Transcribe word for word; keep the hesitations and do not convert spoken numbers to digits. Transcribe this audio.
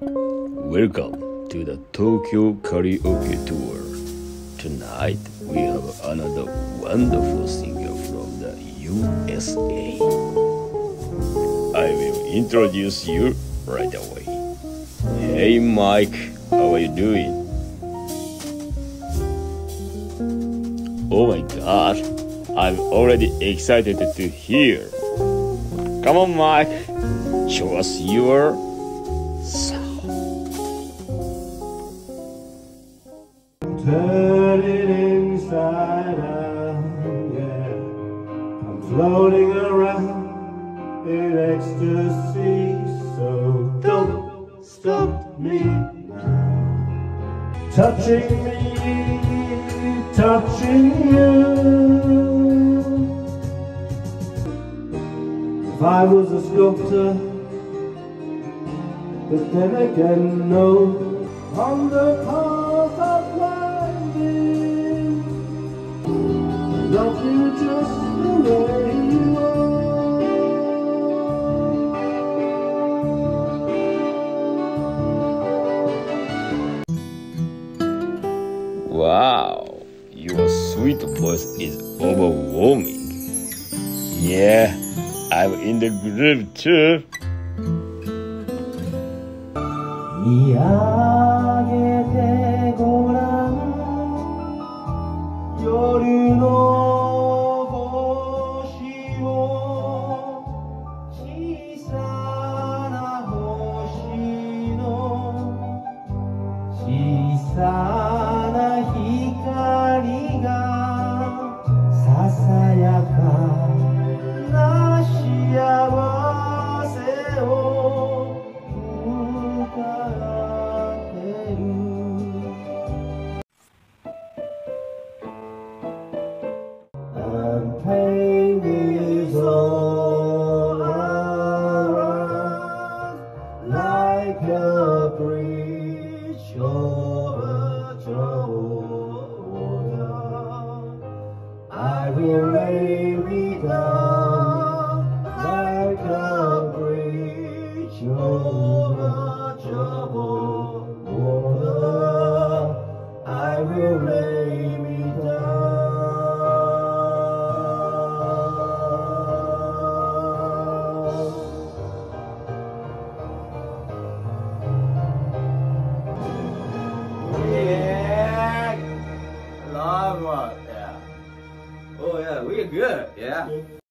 Welcome to the Tokyo Karaoke Tour. Tonight we have another wonderful singer from the U S A. I will introduce you right away. Hey Mike, how are you doing? Oh my god, I'm already excited to hear. Come on Mike, show us your sound. Turn it inside out, yeah. I'm floating around in ecstasy, so don't stop me now. Touching me, touching you. If I was a sculptor, but then again, no. On the path of winding, I love you just the way you are. Wow, your sweet voice is overwhelming. Yeah, I'm in the groove too. 見上げてごらん夜の星を小さな星の小さな光がささやかな幸せを And pain is all around, like a bridge over troubled water. I will lay me down like a bridge over troubled water. I will lay me down. Yeah, long one, yeah. Oh yeah, we're good, yeah.